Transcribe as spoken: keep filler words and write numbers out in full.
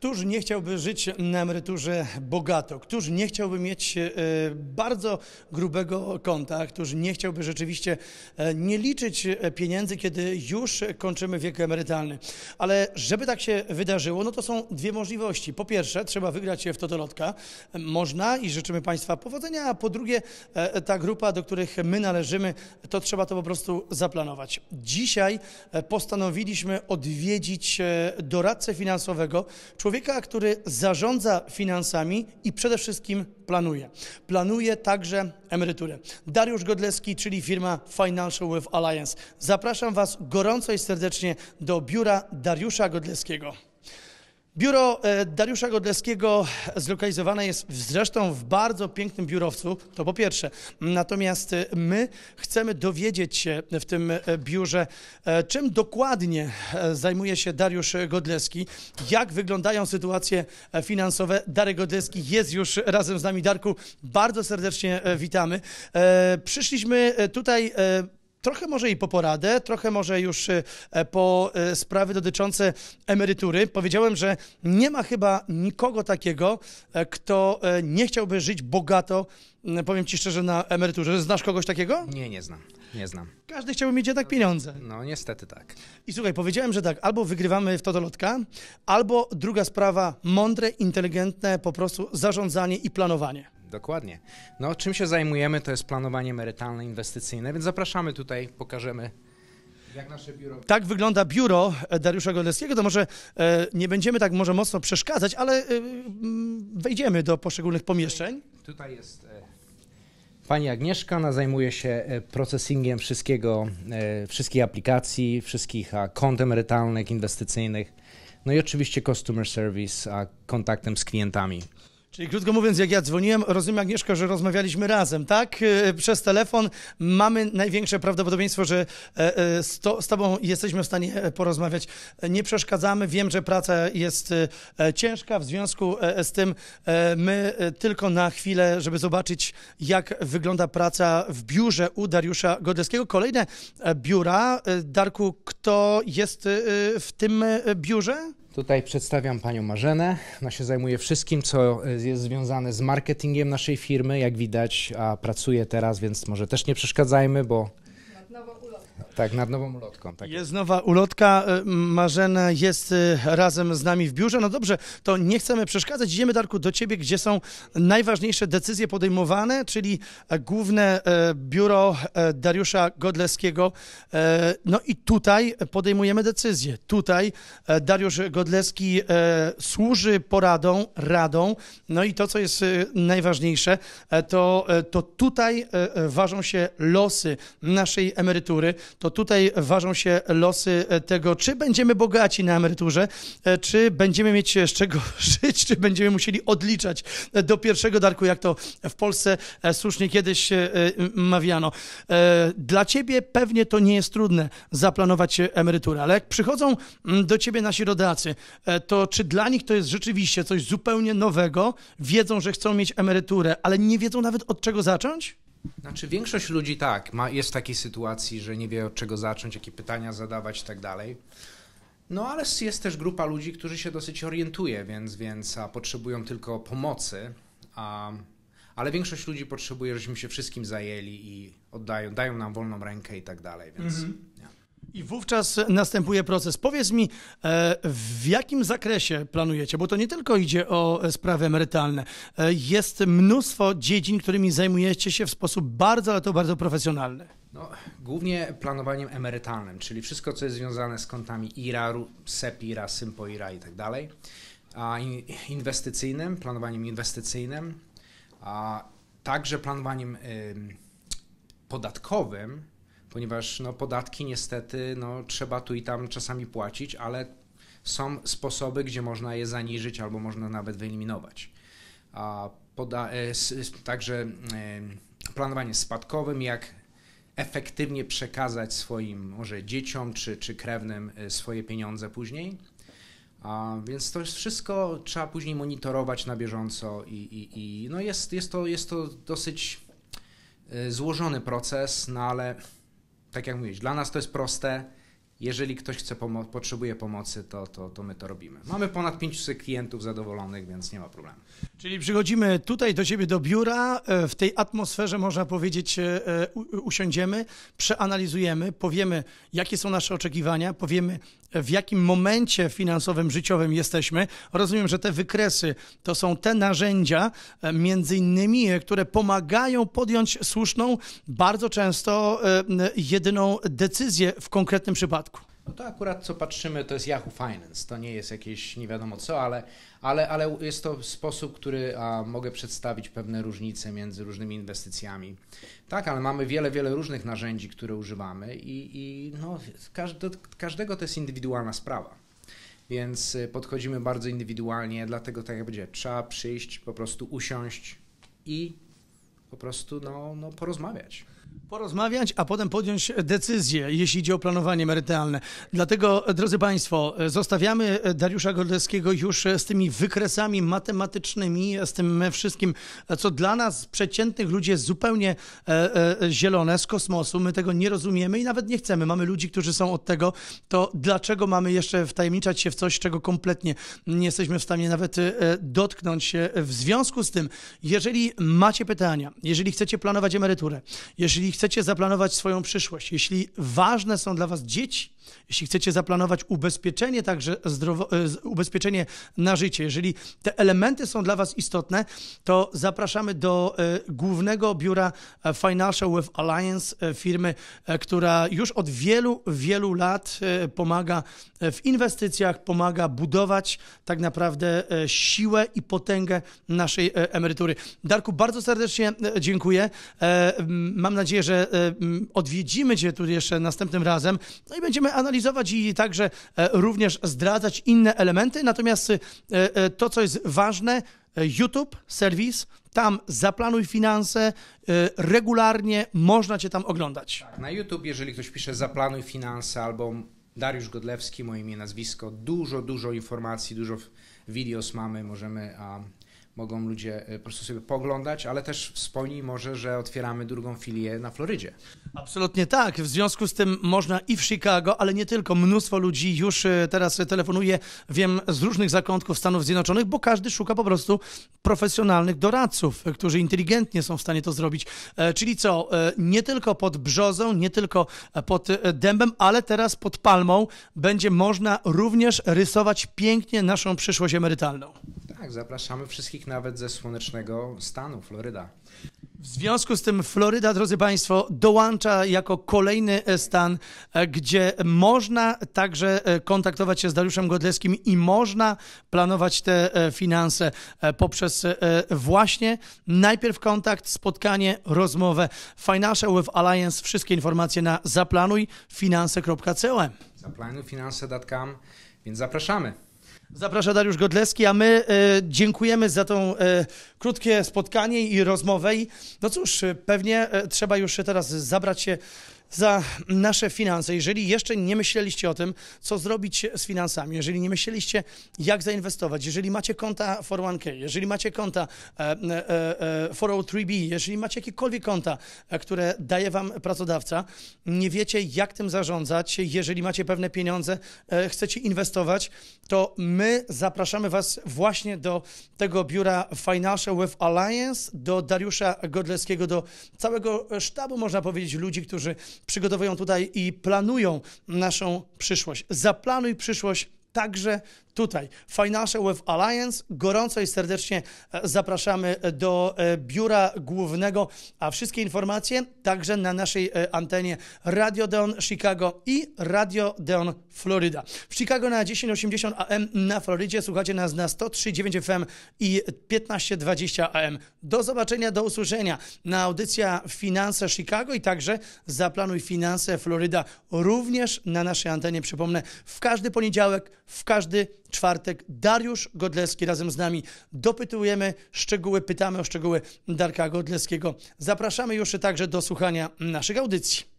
Któż nie chciałby żyć na emeryturze bogato? Któż nie chciałby mieć e, bardzo grubego konta? Któż nie chciałby rzeczywiście e, nie liczyć pieniędzy, kiedy już kończymy wiek emerytalny? Ale żeby tak się wydarzyło, no to są dwie możliwości. Po pierwsze, trzeba wygrać w Totolotka. Można i życzymy Państwa powodzenia, a po drugie, e, ta grupa, do których my należymy, to trzeba to po prostu zaplanować. Dzisiaj postanowiliśmy odwiedzić doradcę finansowego, człowieka, który zarządza finansami i przede wszystkim planuje. Planuje także emeryturę. Dariusz Godleski, czyli firma Financial Wealth Alliance. Zapraszam Was gorąco i serdecznie do biura Dariusza Godleskiego. Biuro Dariusza Godleskiego zlokalizowane jest zresztą w bardzo pięknym biurowcu, to po pierwsze. Natomiast my chcemy dowiedzieć się w tym biurze, czym dokładnie zajmuje się Dariusz Godleski, jak wyglądają sytuacje finansowe. Darek Godleski jest już razem z nami. Darku, bardzo serdecznie witamy. Przyszliśmy tutaj trochę może i po poradę, trochę może już po sprawy dotyczące emerytury. Powiedziałem, że nie ma chyba nikogo takiego, kto nie chciałby żyć bogato, powiem Ci szczerze, na emeryturze. Znasz kogoś takiego? Nie, nie znam. Nie znam. Każdy chciałby mieć jednak pieniądze. No niestety tak. I słuchaj, powiedziałem, że tak, albo wygrywamy w Totolotka, albo druga sprawa, mądre, inteligentne po prostu zarządzanie i planowanie. Dokładnie. No czym się zajmujemy, to jest planowanie emerytalne, inwestycyjne, więc zapraszamy tutaj, pokażemy, jak nasze biuro... Tak wygląda biuro Dariusza Godleskiego, to może e, nie będziemy tak może mocno przeszkadzać, ale e, wejdziemy do poszczególnych pomieszczeń. Tutaj jest e, pani Agnieszka, ona zajmuje się e, procesingiem wszystkiego, e, wszystkich aplikacji, wszystkich a, kont emerytalnych, inwestycyjnych, no i oczywiście customer service, a kontaktem z klientami. Czyli krótko mówiąc, jak ja dzwoniłem, rozumiem, Agnieszko, że rozmawialiśmy razem, tak? Przez telefon mamy największe prawdopodobieństwo, że z, to, z Tobą jesteśmy w stanie porozmawiać. Nie przeszkadzamy, wiem, że praca jest ciężka, w związku z tym my tylko na chwilę, żeby zobaczyć, jak wygląda praca w biurze u Dariusza Godleskiego. Kolejne biura. Darku, kto jest w tym biurze? Tutaj przedstawiam panią Marzenę. Ona się zajmuje wszystkim, co jest związane z marketingiem naszej firmy. Jak widać, a pracuje teraz, więc może też nie przeszkadzajmy, bo... Nad nową ulotką. Tak, nad nową ulotką. Tak jest nowa ulotka. Marzena jest razem z nami w biurze. No dobrze, to nie chcemy przeszkadzać. Idziemy, Darku, do Ciebie, gdzie są najważniejsze decyzje podejmowane, czyli główne biuro Dariusza Godleskiego. No i tutaj podejmujemy decyzje. Tutaj Dariusz Godleski służy poradą, radą. No i to, co jest najważniejsze, to, to tutaj ważą się losy naszej emerytury. To tutaj ważą się losy tego, czy będziemy bogaci na emeryturze, czy będziemy mieć z czego żyć, czy będziemy musieli odliczać do pierwszego, Darku, jak to w Polsce słusznie kiedyś mawiano. Dla Ciebie pewnie to nie jest trudne zaplanować emeryturę, ale jak przychodzą do Ciebie nasi rodacy, to czy dla nich to jest rzeczywiście coś zupełnie nowego? Wiedzą, że chcą mieć emeryturę, ale nie wiedzą nawet od czego zacząć? Znaczy większość ludzi tak, ma, jest w takiej sytuacji, że nie wie od czego zacząć, jakie pytania zadawać i tak dalej. No ale jest też grupa ludzi, którzy się dosyć orientuje, więc, więc a, potrzebują tylko pomocy, a, ale większość ludzi potrzebuje, żebyśmy się wszystkim zajęli i oddają, dają nam wolną rękę i tak dalej, więc... Mhm. I wówczas następuje proces. Powiedz mi, w jakim zakresie planujecie, bo to nie tylko idzie o sprawy emerytalne. Jest mnóstwo dziedzin, którymi zajmujecie się w sposób bardzo, ale to bardzo profesjonalny. No, głównie planowaniem emerytalnym, czyli wszystko, co jest związane z kontami I R A, SEPIRA, SYMPOIRA i tak dalej. A inwestycyjnym, planowaniem inwestycyjnym, a także planowaniem y, podatkowym, ponieważ no, podatki niestety no, trzeba tu i tam czasami płacić, ale są sposoby, gdzie można je zaniżyć albo można nawet wyeliminować. A poda e, s, także e, planowanie spadkowym, jak efektywnie przekazać swoim może dzieciom czy, czy krewnym swoje pieniądze później. A, więc to jest wszystko, trzeba później monitorować na bieżąco i, i, i no jest, jest, to, jest to dosyć e, złożony proces, no ale tak jak mówisz, dla nas to jest proste, Jeżeli ktoś chce pomo- potrzebuje pomocy, to, to, to my to robimy. Mamy ponad pięćset klientów zadowolonych, więc nie ma problemu. Czyli przychodzimy tutaj do ciebie do biura, w tej atmosferze można powiedzieć usiądziemy, przeanalizujemy, powiemy jakie są nasze oczekiwania, powiemy w jakim momencie finansowym, życiowym jesteśmy. Rozumiem, że te wykresy to są te narzędzia między innymi, które pomagają podjąć słuszną, bardzo często jedyną decyzję w konkretnym przypadku. No to akurat co patrzymy, to jest Yahoo Finance, to nie jest jakieś nie wiadomo co, ale, ale, ale jest to sposób, który a, mogę przedstawić pewne różnice między różnymi inwestycjami. Tak, ale mamy wiele, wiele różnych narzędzi, które używamy i, i no, każdy, każdego to jest indywidualna sprawa. Więc podchodzimy bardzo indywidualnie, dlatego tak jak będzie, trzeba przyjść, po prostu usiąść i po prostu no, no, porozmawiać. Porozmawiać, a potem podjąć decyzję, jeśli idzie o planowanie emerytalne. Dlatego, drodzy Państwo, zostawiamy Dariusza Godleskiego już z tymi wykresami matematycznymi, z tym wszystkim, co dla nas, przeciętnych ludzi, jest zupełnie e, e, zielone, z kosmosu. My tego nie rozumiemy i nawet nie chcemy. Mamy ludzi, którzy są od tego. To dlaczego mamy jeszcze wtajemniczać się w coś, czego kompletnie nie jesteśmy w stanie nawet e, dotknąć się? W związku z tym, jeżeli macie pytania, jeżeli chcecie planować emeryturę, jeżeli chcecie zaplanować swoją przyszłość, jeśli ważne są dla was dzieci, jeśli chcecie zaplanować ubezpieczenie, także zdrowo, ubezpieczenie na życie, jeżeli te elementy są dla was istotne, to zapraszamy do głównego biura Financial Wealth Alliance, firmy, która już od wielu, wielu lat pomaga w inwestycjach, pomaga budować tak naprawdę siłę i potęgę naszej emerytury. Darku, bardzo serdecznie dziękuję. Mam nadzieję, że odwiedzimy cię tu jeszcze następnym razem, no i będziemy analizować i także również zdradzać inne elementy. Natomiast to, co jest ważne, YouTube, serwis, tam zaplanuj finanse, regularnie można cię tam oglądać. Tak, na YouTube, jeżeli ktoś pisze zaplanuj finanse albo Dariusz Godlewski, moje imię, nazwisko, dużo, dużo informacji, dużo videos mamy, możemy... A... Mogą ludzie po prostu sobie pooglądać, ale też wspomnij może, że otwieramy drugą filię na Florydzie. Absolutnie tak. W związku z tym można i w Chicago, ale nie tylko. Mnóstwo ludzi już teraz telefonuje, wiem, z różnych zakątków Stanów Zjednoczonych, bo każdy szuka po prostu profesjonalnych doradców, którzy inteligentnie są w stanie to zrobić. Czyli co, nie tylko pod brzozą, nie tylko pod dębem, ale teraz pod palmą będzie można również rysować pięknie naszą przyszłość emerytalną. Tak, zapraszamy wszystkich nawet ze słonecznego stanu, Floryda. W związku z tym Floryda, drodzy Państwo, dołącza jako kolejny stan, gdzie można także kontaktować się z Dariuszem Godlewskim i można planować te finanse poprzez właśnie najpierw kontakt, spotkanie, rozmowę. Financial Wealth Alliance, wszystkie informacje na zaplanuj finanse kropka com. zaplanuj finanse kropka com, więc zapraszamy. Zaprasza Dariusz Godlewski, a my e, dziękujemy za tą e, krótkie spotkanie i rozmowę. I, no cóż, pewnie e, trzeba już teraz zabrać się za nasze finanse. Jeżeli jeszcze nie myśleliście o tym, co zrobić z finansami, jeżeli nie myśleliście, jak zainwestować, jeżeli macie konta cztery jeden k, jeżeli macie konta e, e, e, cztery zero trzy b, jeżeli macie jakiekolwiek konta, e, które daje wam pracodawca, nie wiecie, jak tym zarządzać, jeżeli macie pewne pieniądze, e, chcecie inwestować, to my zapraszamy was właśnie do tego biura Financial Wealth Alliance, do Dariusza Godlewskiego, do całego sztabu, można powiedzieć, ludzi, którzy przygotowują tutaj i planują naszą przyszłość. Zaplanuj przyszłość także tutaj. Financial Wealth Alliance. Gorąco i serdecznie zapraszamy do biura głównego, a wszystkie informacje także na naszej antenie Radio Deon Chicago i Radio Deon Florida. W Chicago na tysiąc osiemdziesiąt A M, na Florydzie słuchacie nas na sto trzy dziewięć F M i piętnaście dwadzieścia A M. Do zobaczenia, do usłyszenia na audycja Finanse Chicago i także Zaplanuj Finanse Floryda również na naszej antenie. Przypomnę, w każdy poniedziałek, w każdy czwartek Dariusz Godlewski razem z nami. Dopytujemy szczegóły, pytamy o szczegóły Darka Godlewskiego. Zapraszamy już także do słuchania naszych audycji.